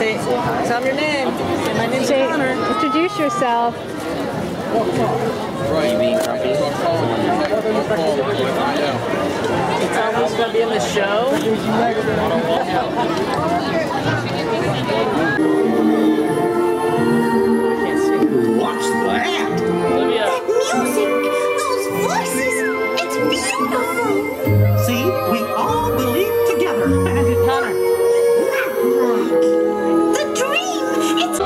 Say, tell them your name. Say, my name's Connor. Introduce yourself. Right. You being grumpy? You tell them who's going to be in the show. What's that? Olivia. That music, those voices, it's beautiful. See, we all believe together. Connor. The dream, it's...